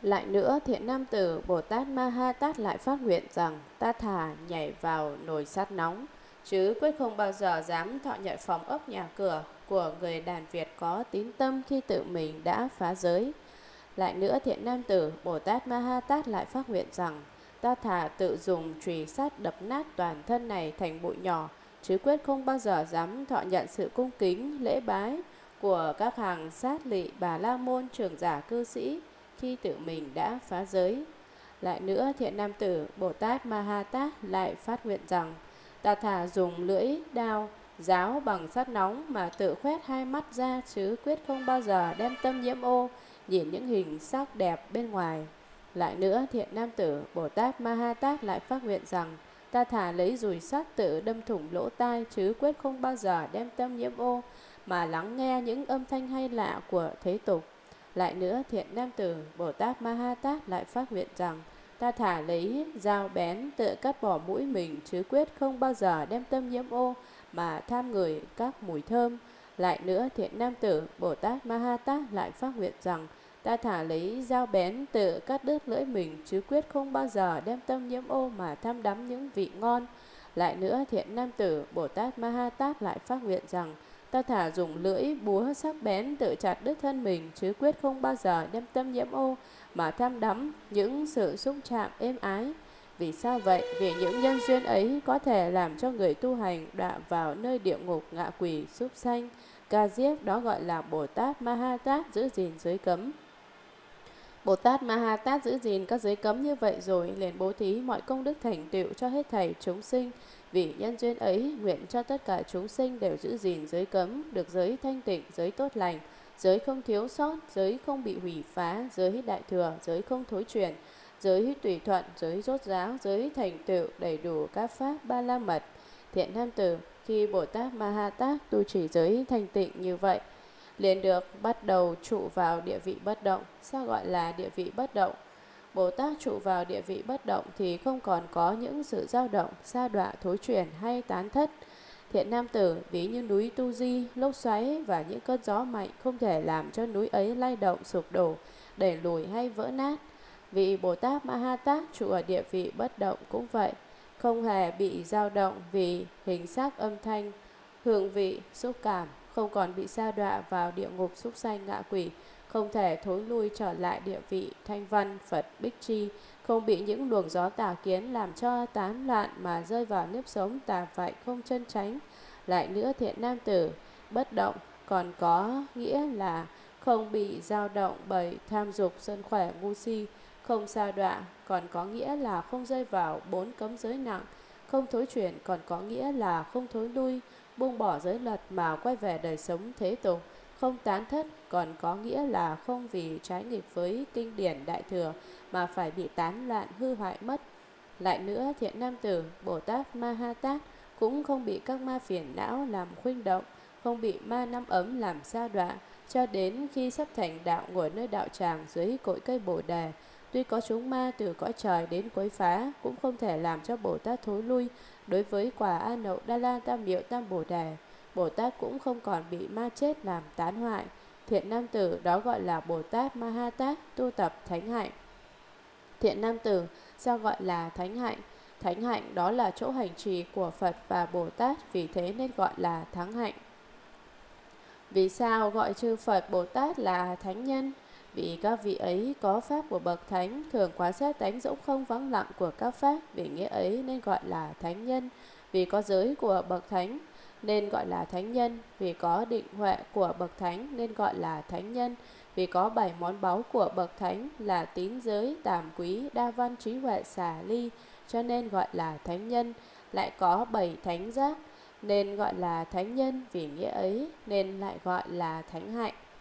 Lại nữa, thiện nam tử Bồ Tát Ma Ha Tát lại phát nguyện rằng ta thà nhảy vào nồi sắt nóng, chứ quyết không bao giờ dám thọ nhận phòng ốc nhà cửa của người đàn Việt có tín tâm khi tự mình đã phá giới. Lại nữa, thiện nam tử Bồ Tát Ma Ha Tát lại phát nguyện rằng ta thà tự dùng chùy sắt đập nát toàn thân này thành bụi nhỏ, chứ quyết không bao giờ dám thọ nhận sự cung kính lễ bái của các hàng sát lị bà la môn trưởng giả cư sĩ khi tự mình đã phá giới. Lại nữa, thiện nam tử Bồ Tát Ma Ha Tát lại phát nguyện rằng ta thà dùng lưỡi đao giáo bằng sắt nóng mà tự khoét hai mắt ra, chứ quyết không bao giờ đem tâm nhiễm ô nhìn những hình sắc đẹp bên ngoài. Lại nữa, thiện nam tử Bồ Tát Ma Ha Tát lại phát nguyện rằng ta thà lấy dùi sắt tự đâm thủng lỗ tai, chứ quyết không bao giờ đem tâm nhiễm ô mà lắng nghe những âm thanh hay lạ của thế tục. Lại nữa, thiện nam tử Bồ Tát Ma Ha Tát lại phát nguyện rằng ta thà lấy dao bén tự cắt bỏ mũi mình, chứ quyết không bao giờ đem tâm nhiễm ô mà tham ngửi các mùi thơm. Lại nữa, thiện nam tử Bồ Tát Ma Ha Tát lại phát nguyện rằng ta thà lấy dao bén tự cắt đứt lưỡi mình, chứ quyết không bao giờ đem tâm nhiễm ô mà tham đắm những vị ngon. Lại nữa, thiện nam tử Bồ Tát Ma Ha Tát lại phát nguyện rằng ta thà dùng lưỡi búa sắc bén tự chặt đứt thân mình, chứ quyết không bao giờ đem tâm nhiễm ô mà tham đắm những sự xúc chạm êm ái. Vì sao vậy? Vì những nhân duyên ấy có thể làm cho người tu hành đọa vào nơi địa ngục, ngạ quỷ, súc sanh, ca diếp, đó gọi là Bồ Tát Ma Ha Tát giữ gìn giới cấm. Bồ Tát Ma Ha Tát giữ gìn các giới cấm như vậy rồi liền bố thí mọi công đức thành tựu cho hết thảy chúng sinh. Vì nhân duyên ấy, nguyện cho tất cả chúng sinh đều giữ gìn giới cấm, được giới thanh tịnh, giới tốt lành, giới không thiếu sót, giới không bị hủy phá, giới đại thừa, giới không thối chuyển, giới tùy thuận, giới rốt ráo, giới thành tựu đầy đủ các pháp ba la mật. Thiện nam tử, khi Bồ Tát Ma Ha Tát tu trì giới thanh tịnh như vậy, liền được bắt đầu trụ vào địa vị bất động. Sao gọi là địa vị bất động? Bồ Tát trụ vào địa vị bất động thì không còn có những sự dao động, sa đọa, thối chuyển hay tán thất. Thiện nam tử, ví như núi Tu Di, lốc xoáy và những cơn gió mạnh không thể làm cho núi ấy lay động, sụp đổ, đẩy lùi hay vỡ nát. Vị Bồ Tát Ma Ha Tát trụ ở địa vị bất động cũng vậy, không hề bị dao động vì hình sắc, âm thanh, hương vị, xúc cảm, không còn bị sa đọa vào địa ngục, súc sanh, ngạ quỷ, không thể thối lui trở lại địa vị thanh văn Phật Bích Chi, không bị những luồng gió tà kiến làm cho tán loạn mà rơi vào nếp sống tà vậy không chân chánh. Lại nữa, thiện nam tử bất động còn có nghĩa là không bị dao động bởi tham dục, sân khỏe, ngu si, không sa đọa còn có nghĩa là không rơi vào 4 cấm giới nặng, không thối chuyển còn có nghĩa là không thối lui, buông bỏ giới luật mà quay về đời sống thế tục, không tán thất còn có nghĩa là không vì trái nghịch với kinh điển đại thừa mà phải bị tán loạn hư hoại mất. Lại nữa, thiện nam tử Bồ Tát Ma Ha Tát cũng không bị các ma phiền não làm khuynh động, không bị ma năm ấm làm sa đọa, cho đến khi sắp thành đạo ngồi nơi đạo tràng dưới cội cây Bồ Đề. Tuy có chúng ma từ cõi trời đến quấy phá, cũng không thể làm cho Bồ Tát thối lui. Đối với quả A Nậu Đa La Tam Miệu Tam Bồ Đề, Bồ Tát cũng không còn bị ma chết làm tán hoại. Thiện nam tử, đó gọi là Bồ Tát Ma Ha Tát tu tập thánh hạnh. Thiện nam tử, sao gọi là thánh hạnh? Thánh hạnh đó là chỗ hành trì của Phật và Bồ Tát, vì thế nên gọi là thắng hạnh. Vì sao gọi chư Phật Bồ Tát là thánh nhân? Vì các vị ấy có pháp của bậc thánh, thường quán xét tánh rỗng không vắng lặng của các pháp, vì nghĩa ấy nên gọi là thánh nhân. Vì có giới của bậc thánh nên gọi là thánh nhân. Vì có định huệ của bậc thánh nên gọi là thánh nhân. Vì có 7 món báu của bậc thánh là tín giới, tàm quý, đa văn, trí huệ, xả ly, cho nên gọi là thánh nhân. Lại có 7 thánh giác nên gọi là thánh nhân, vì nghĩa ấy nên lại gọi là thánh hạnh.